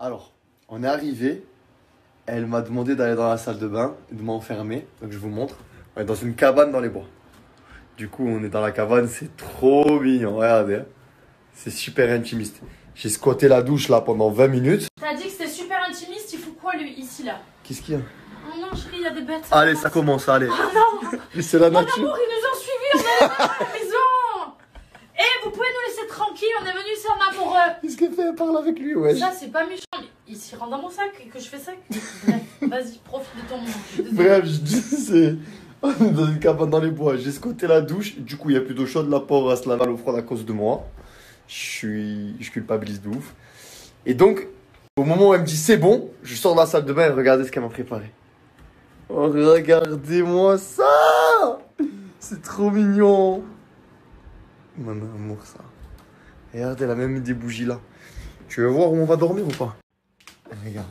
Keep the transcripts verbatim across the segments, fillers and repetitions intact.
Alors, on est arrivé. Elle m'a demandé d'aller dans la salle de bain et de m'enfermer. Donc je vous montre. On est dans une cabane dans les bois. Du coup, on est dans la cabane. C'est trop mignon. Regardez. Hein. C'est super intimiste. J'ai squatté la douche là pendant vingt minutes. T'as dit que c'était super intimiste. Il faut quoi lui ici là? Qu'est-ce qu'il y a? Oh non, chérie, il y a des bêtes. Ça allez, commence. ça commence. Allez. Oh non. C'est la Mon nature. amour, ils nous ont suivis. On est à la maison. Eh, vous pouvez nous laisser tranquilles. On est venus ici en amoureux. Qu'est-ce qu'elle fait? Elle parle avec lui, ouais. Ça, c'est pas méchant. Il s'y rentre dans mon sac et que je fais ça. Bref, vas-y, profite de ton moment. Bref, je dis, c'est. On est dans une cabane dans les bois. J'ai squatté la douche. Du coup, il n'y a plus d'eau chaude. La pauvre, elle se lave à l'eau froide à cause de moi. Je suis. Je culpabilise de ouf. Et donc, au moment où elle me dit c'est bon, je sors de la salle de bain et regardez ce qu'elle m'a préparé. Oh, regardez-moi ça! C'est trop mignon! Mon amour, ça. Regardez, elle a même mis des bougies là. Tu veux voir où on va dormir ou pas? Regarde.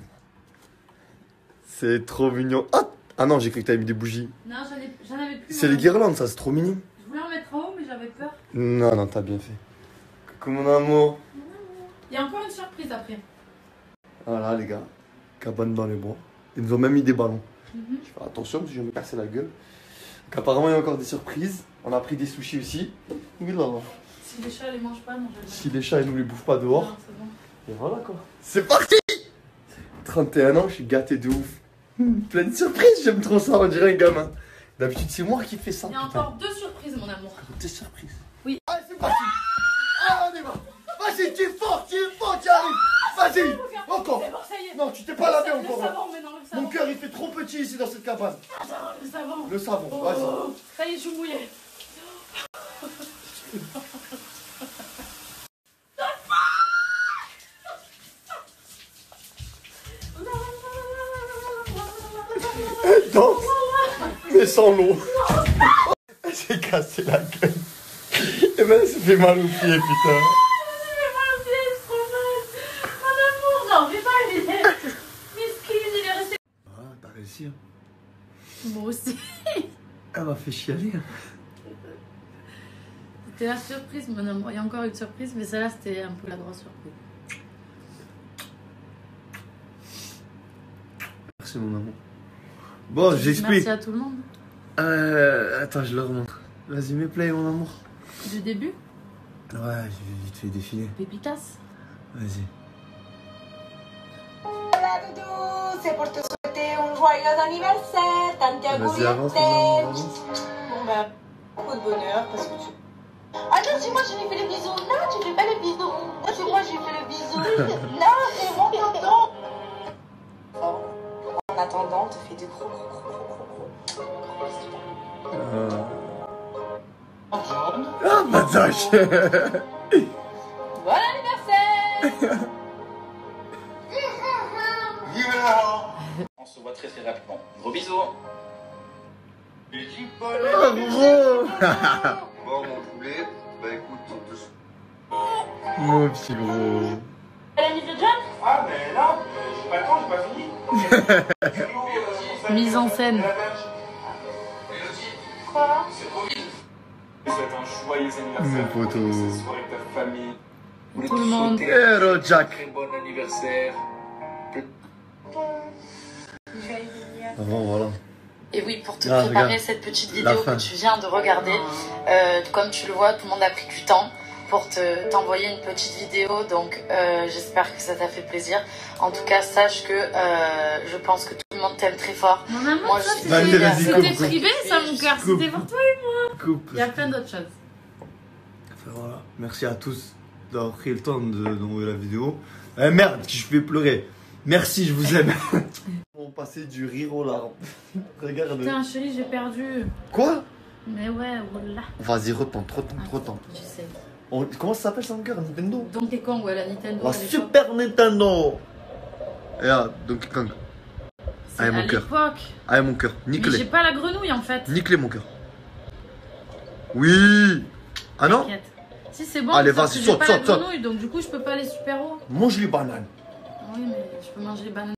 C'est trop mignon. Ah, ah non, j'ai cru que t'avais mis des bougies. Non, j'en avais plus. C'est les guirlandes, ça, c'est trop mignon. Je voulais en mettre en haut, mais j'avais peur. Non, non, t'as bien fait. Coucou mon amour. Il y a encore une surprise après. Voilà, les gars. Cabane dans les bois. Ils nous ont même mis des ballons. Mm-hmm. Je fais attention parce que je vais me casser la gueule. Donc, apparemment, il y a encore des surprises. On a pris des sushis aussi. Oui, là, là. Si les chats les mangent pas, non, je Si les chats, ils nous les bouffent pas dehors. Non, c'est bon. Et voilà quoi. C'est parti! trente et un ans, je suis gâté de ouf. Plein de surprises, j'aime trop ça, on dirait un gamin. D'habitude, c'est moi qui fais ça. Il y a putain. encore deux surprises, mon amour. Des surprises. Oui. Allez, c'est parti! Ah, on y va! Vas-y, tu es fort, tu es fort, tu arrives! Vas-y! Encore! C'est bon, ça y est. Non, tu t'es pas lavé Le encore. savon, mais non, le savon. Mon cœur, il fait trop petit ici dans cette cabane. Attends, le savon. Le savon, Oh, vas-y. ça y est, je suis mouillée. Elle danse, mais sans l'eau. Elle s'est cassé la gueule. Et ben, elle s'est fait mal aux pieds, putain. Ah, t'as réussi. Hein. Moi aussi. Elle m'a fait chialer. Hein. C'était la surprise, mon amour. Il y a encore une surprise, mais celle-là, c'était un peu la grosse surprise. Merci, mon amour. Bon, j'explique. Merci à tout le monde. Euh, attends, je le remonte. Vas-y, mets play, mon amour. Du début, Ouais, je vais vite fait défiler. Pépitas. Vas-y. Hola Doudou, c'est pour te souhaiter un joyeux anniversaire, Santiago Vas-y, avance, Viette. mon amour, avance. Bon bah, beaucoup de bonheur parce que tu... Ah non, c'est moi, je lui fais le bisou. Non, tu fais pas le bisou. Moi, c'est moi, je lui fais le bisou. Non, c'est mon tonton. Oh, en attendant, on te fait de gros, gros, gros, gros, gros, gros, gros. Euh... En jaune. Ah, Matache. Bon anniversaire. On se voit très très rapidement. Gros bisous. Ah, gros. Bon, mon poulet, bah écoute, on te... Mon petit gros. Elle a mis de John. Ah, mais là, j'ai pas le temps, j'ai pas fini. Mise en scène. Quoi? C'est trop vite. Je te souhaite un joyeux anniversaire. Mon poteau. Ce soir avec ta famille. Tout le monde. Hello, Jack. Très bon anniversaire. Ah bon, voilà. Et oui, pour te Ah, préparer regarde. cette petite La vidéo fin. que tu viens de regarder, euh, comme tu le vois, tout le monde a pris du temps pour te t'envoyer une petite vidéo, donc euh, j'espère que ça t'a fait plaisir. En tout cas, sache que euh, je pense que tout le monde t'aime très fort. Mon amour, Moi, ça je suis Vas-y, c'était vas-y, c'était coupe, coupe. privé, ça, mon cœur. Coupe. C'était pour toi et moi. Coupe. Il y a plein d'autres choses. Enfin, voilà. Merci à tous d'avoir pris le temps de- d'envoyer la vidéo. Eh merde, je vais pleurer. Merci, je vous aime. On passait du rire aux larmes. Regarde. Putain, chérie, j'ai perdu. Quoi? Mais ouais, voilà. Vas-y, retente, retente, retente. Je sais. On- Comment ça s'appelle ça mon cœur? Nintendo? Donkey Kong, ouais, la Nintendo. La à l'époque. Super Nintendo. Et là, Donkey Kong. C'est Allez, à mon cœur. l'époque. Allez, mon cœur. Mais j'ai Nique-les. pas la grenouille en fait. Nique-les, mon cœur. Oui. Ah non? T'inquiète. Si c'est bon, Allez, parce vas-y, que saute, j'ai pas saute, la saute. grenouille, donc du coup je peux pas aller super haut. Mange les bananes. Oui, mais je peux manger les bananes.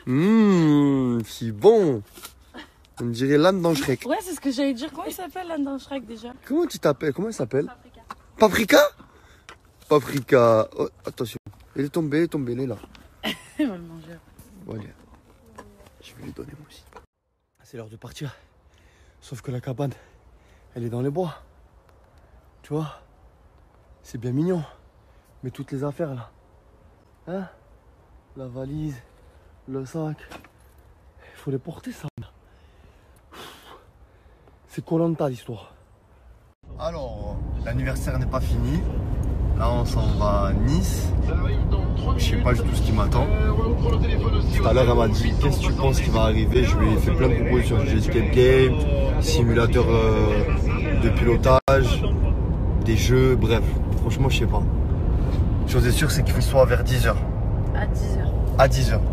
Hum, si bon. On dirait l'âne dans Shrek. Ouais, c'est ce que j'allais dire. Comment il s'appelle l'âne dans Shrek déjà? Comment tu t'appelles? Comment elle s'appelle? Paprika. Paprika. Oh, attention. Elle est tombée, elle est tombée, elle est là. Il va le manger. Bon, allez. Je vais lui donner moi aussi. C'est l'heure de partir. Sauf que la cabane, elle est dans les bois. Tu vois? C'est bien mignon. Mais toutes les affaires là. Hein? La valise, le sac. Il faut les porter ça. C'est Koh-Lanta l'histoire. Alors, l'anniversaire n'est pas fini. Là, on s'en va à Nice. Je sais pas du tout ce qui m'attend. Tout à l'heure, elle m'a dit qu'est-ce que tu penses qui va arriver. Je lui ai fait plein de propositions. J'ai escape game, simulateur euh, de pilotage, des jeux, bref. Franchement, je sais pas. Chose est sûre, c'est qu'il faut soit vers dix heures. À dix heures. À dix heures.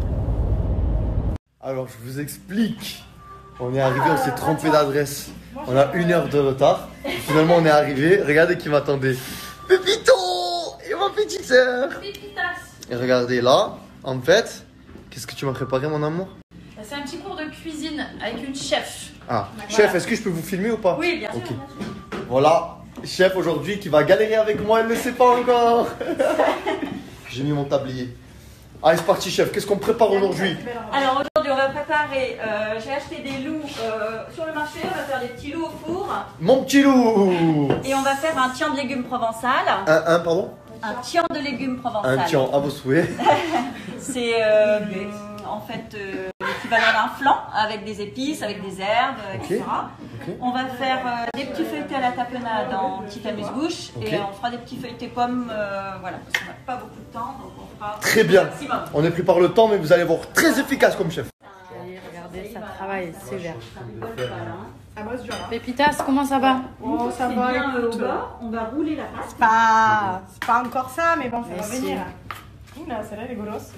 Alors, je vous explique. On est arrivé, on s'est trompé d'adresse. On a une heure de retard. Finalement, on est arrivé. Regardez qui m'attendait. Pépito et ma petite sœur. Et regardez là, en fait, qu'est-ce que tu m'as préparé, mon amour? C'est un petit cours de cuisine avec une chef. Ah, Voilà. chef, est-ce que je peux vous filmer ou pas? Oui, bien sûr. Ok. Voilà, chef aujourd'hui qui va galérer avec moi, elle ne le sait pas encore. J'ai mis mon tablier. Allez, c'est parti, chef. Qu'est-ce qu'on prépare aujourd'hui? Alors aujourd'hui, on va préparer. Euh, J'ai acheté des loups euh, sur le marché. On va faire des petits loups au four. Mon petit loup. Et on va faire un tian de légumes provençal. Un, un, pardon? Un tian de légumes provençal. Un tian, à vos souhaits. C'est euh, en fait euh, l'équivalent d'un flan avec des épices, avec des herbes, et cetera. Okay. On va faire euh, des petits feuilletés à la tapenade en petit amuse-bouche. Okay. Et on fera des petits feuilletés pommes. Euh, voilà, parce qu'on n'a pas beaucoup de temps. Donc on fera Très bien. maximum. On est pris par le temps, mais vous allez voir très efficace comme chef. Allez, regardez, ça travaille sévère. Ah, moi, c'est dur, là. Pépitas, comment ça va? Oh, ça C'est va, bien euh, au écoute. bas. On va rouler la pâte. C'est pas... c'est pas encore ça, mais bon, ça va Merci. venir. Ouh là, celle-là, elle est golosse.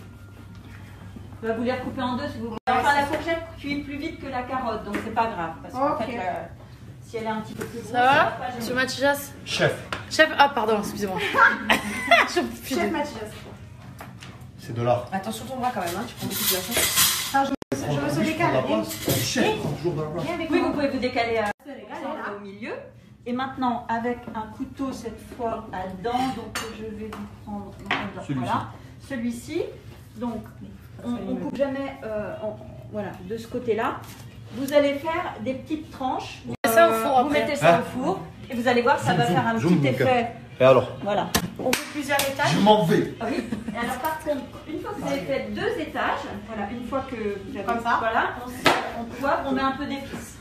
On va vous les recouper en deux si vous voulez. Enfin, la fourchette cuit plus vite que la carotte, donc c'est pas grave. Parce qu'en Ok. fait, euh, si elle est un petit peu plus grosse, Ça va? pas gêner. Monsieur Mathias? Chef. Chef, ah pardon, excusez-moi. Je suis Chef Mathias. C'est de l'art. Attention ton bras quand même, hein, tu prends beaucoup de glaçons. Ah, je, je me se décale. Chef, toujours dans la place. Viens avec Oui, moi. vous pouvez vous décaler à... Là. au milieu. Et maintenant, avec un couteau cette fois à dents, donc je vais vous prendre Celui-ci. voilà, celui-ci. Donc, on ne coupe jamais euh, en- voilà, de ce côté-là. Vous allez faire des petites tranches. Mettez ça au four Vous après. mettez ça Hein? au four et vous allez voir, ça Zoom, va zoom, faire un zoom, petit donc. effet. Et alors? Voilà. On fait plusieurs étages. Je m'en vais. Ah oui. Et alors par contre, une fois que vous avez fait deux étages, voilà, une fois que vous avez Comme ça. voilà, on, sert- on poivre, on met un peu d'épices.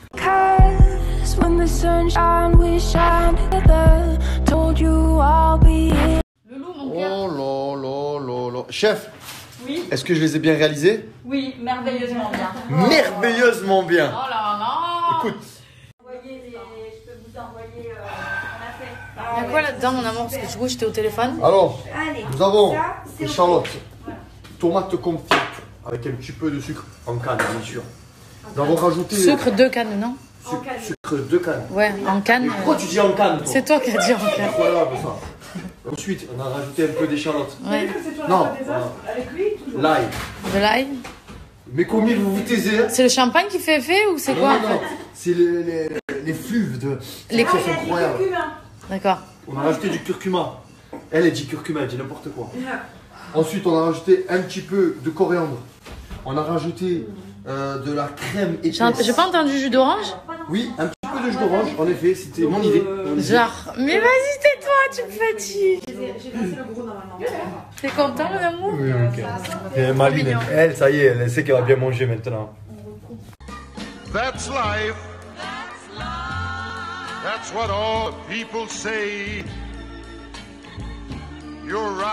Cause when the sunshine, we shine together. Told you I'll be here. Le loup, mon Oh cœur. là là là là. Chef, Oui, est-ce que je les ai bien réalisés? oui, merveilleusement bien. Merveilleusement bien. Oh là là. Écoute, Envoyer les- je peux vous envoyer euh, ce qu'on a fait. Il y a quoi là-dedans, mon amour? Parce que du coup, j'étais au téléphone. alors, Allez. nous avons Ça, c'est des au charlottes, tomates confites avec un petit peu de sucre en canne, bien sûr. Nous avons rajouté Sucre de canne, non? sucre, sucre de canne. Ouais, en canne. Mais pourquoi tu dis en canne, toi? C'est toi qui as dit en canne. Incroyable ça. Ensuite, on a rajouté un peu d'échalotes. Ouais. C'est toi Non, la des œufs avec lui, toujours. l'ail. De l'ail. Mais combien vous vous taisez, hein? C'est le champagne qui fait effet ou c'est quoi? Non, non, non. C'est les, les, les fluves de. Les Ça, c'est incroyable. D'accord. On a rajouté du curcuma. Elle, elle dit curcuma, elle dit n'importe quoi. Ensuite, on a rajouté un petit peu de coriandre. On a rajouté euh, de la crème J'ai épaisse. j'ai pas entendu jus d'orange? Oui, un petit peu de jus d'orange, en effet, c'était mon idée. Mon idée. Genre, mais vas-y, tais-toi, tu me fatigues. J'ai passé le gros normalement. T'es content, mon amour? Oui, ok. Et Maline, elle, ça y est, elle sait qu'elle va bien manger maintenant. That's life. That's what all people say. You're right.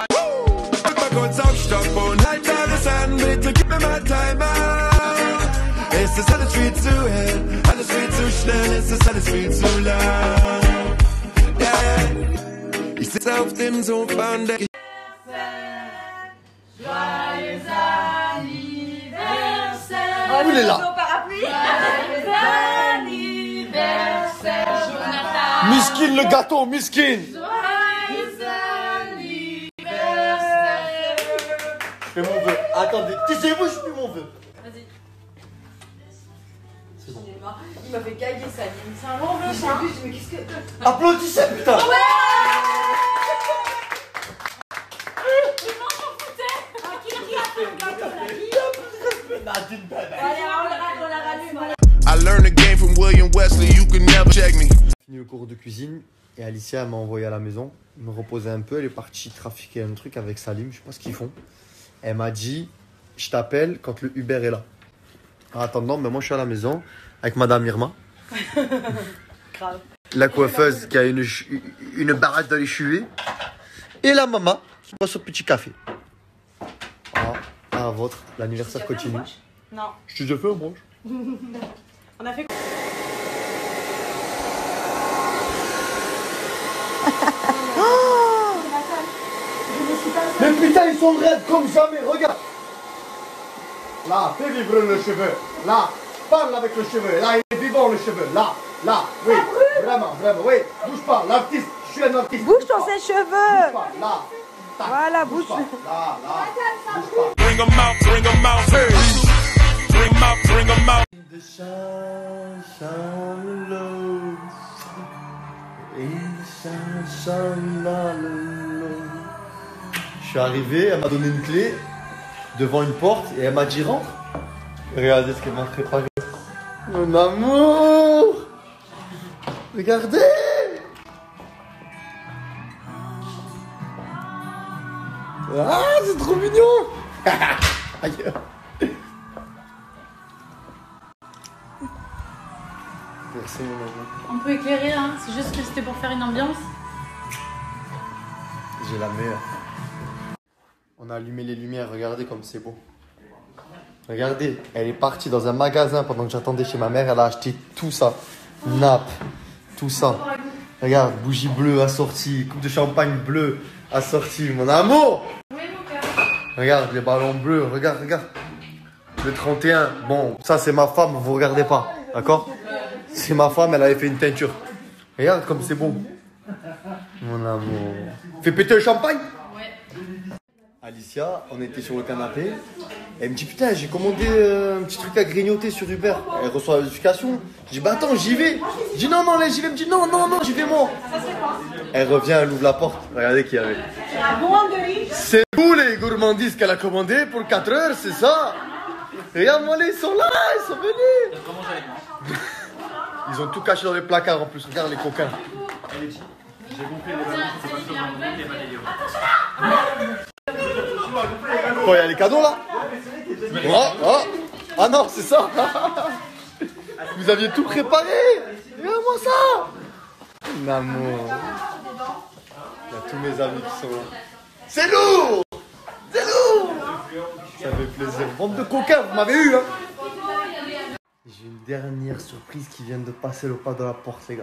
Ist es alles viel zu hell, alles viel zu schnell, ist es alles viel zu lang. Ja, ja. Ich sitze auf dem Sofa und denke. Joyeux anniversaire. Oh, il est là. Joyeux anniversaire, Jonathan. Miskin le gâteau, miskin. Joyeux anniversaire. Je fais mon vœu. Attendez, taisez-vous, je fais mon vœu. Il m'a fait gaguer ça. C'est un long bleu, ça. Mais qu'est-ce que. Applaudissez, putain. Ouais. I learned the game from William Wesley, you can never check me. Fini le cours de cuisine et Alicia m'a envoyé à la maison, me reposer un peu, elle est partie trafiquer un truc avec Salim, je sais pas ce qu'ils font. Elle m'a dit, je t'appelle quand le Uber est là. En attendant, ben moi je suis à la maison avec Madame Irma. Grave. La coiffeuse qui a une, une baraque dans les cheveux. Et la maman qui boit son petit café. Ah, à votre, l'anniversaire continue. Non. Je t'ai déjà fait un broche. On a fait. Mais putain, ils sont raides comme jamais, regarde. Là, fais vivre le cheveu. Là, parle avec le cheveu. Là, il est vivant le cheveu. Là, là, oui. Vraiment, vraiment, oui. Bouge pas, l'artiste, je suis un artiste. Bouge ton sèche-cheveux. Bouge pas, là. Tac, voilà, bouge. bouge. Pas. Là, là. Bouge pas. Bring 'em out, bring 'em out, hey. Bring 'em out, bring 'em out. The sun, sun low. In the sun, sun low. Je suis arrivé, elle m'a donné une clé devant une porte et elle m'a dit rentre. Regardez ce qu'elle m'a préparé. Mon amour! Regardez! Ah, c'est trop mignon! Aïe! Merci mon amour. On peut éclairer, hein. C'est juste que c'était pour faire une ambiance. J'ai la meilleure. On a allumé les lumières, regardez comme c'est beau. Regardez, elle est partie dans un magasin pendant que j'attendais chez ma mère, elle a acheté tout ça. Nappe, tout ça. Regarde, bougie bleue assortie, coupe de champagne bleue assortie, mon amour. Oui, mon cœur. Regarde les ballons bleus, regarde, regarde. Le trente et un, bon, ça c'est ma femme, vous regardez pas, d'accord? C'est ma femme, elle avait fait une teinture. Regarde comme c'est beau. Mon amour. Fais péter le champagne. Alicia, on était sur le canapé. Elle me dit putain, j'ai commandé euh, un petit truc à grignoter sur Uber. Elle reçoit la notification. Je dis bah attends, j'y vais. Je dis non, non, là j'y vais. Elle me dit non, non, non, j'y vais moi. Elle revient, elle ouvre la porte. Regardez qui y avait. C'est vous les gourmandises qu'elle a commandé pour quatre heures, c'est ça? Regarde-moi, ils sont là, ils sont venus. Ils ont tout caché dans les placards en plus. Regarde les coquins. J'ai compris les ballons. Quoi, il y a les cadeaux là? Oh, oh. Ah non, c'est ça. Vous aviez tout préparé. Regarde-moi ça. Mon amour. Il y a tous mes amis qui sont là. C'est lourd. C'est lourd. Ça fait plaisir. Bande de coquins, vous m'avez eu hein. J'ai une dernière surprise qui vient de passer le pas de la porte les gars.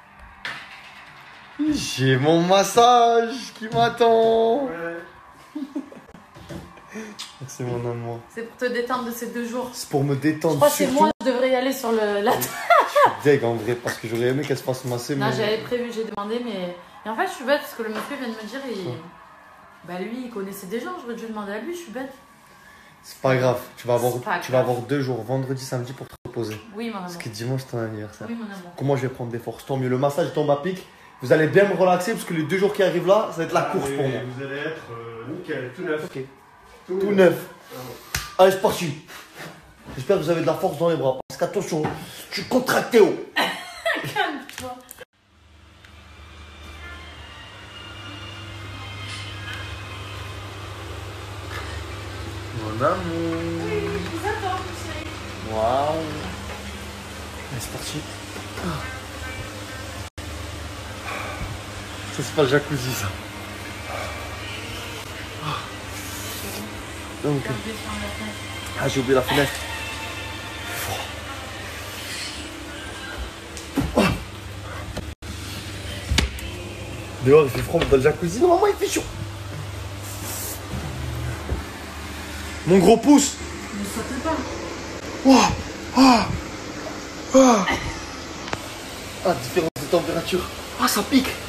J'ai mon massage qui m'attend. Merci mon amour. C'est pour te détendre de ces deux jours. C'est pour me détendre. Je crois que c'est surtout. moi, je devrais y aller sur le, la table. Je suis deg en vrai parce que j'aurais aimé qu'elle se fasse masser. Non, mais... j'avais prévu, j'ai demandé, mais. Et en fait, je suis bête parce que le monsieur vient de me dire, il... bah lui, il connaissait des gens, j'aurais dû demander à lui, je suis bête. C'est pas grave, tu vas avoir, tu vas grave. avoir deux jours, vendredi, samedi pour te reposer. Oui, mon amour. Parce que dimanche, c'est ton anniversaire. Oui, mon amour. Comment je vais prendre des forces? Tant mieux, le massage tombe à pic. Vous allez bien me relaxer parce que les deux jours qui arrivent là, ça va être la course pour moi. Vous allez être euh, nickel, tout neuf. Ok. Tout, tout neuf. Ah. Allez, c'est parti. J'espère que vous avez de la force dans les bras. Parce qu'attention, je suis contracté haut. Calme-toi. Mon amour. Oui, je vous attends, chérie. Waouh. Allez, c'est parti. Ça, c'est pas le jacuzzi, ça. Donc. Ah, j'ai oublié la fenêtre. Oh. Dehors, il fait froid dans le jacuzzi. Non, maman, il fait chaud. Mon gros pouce. Ne saute pas. Oh. Ah. Ah. Ah, différence de température. Ah, ça pique.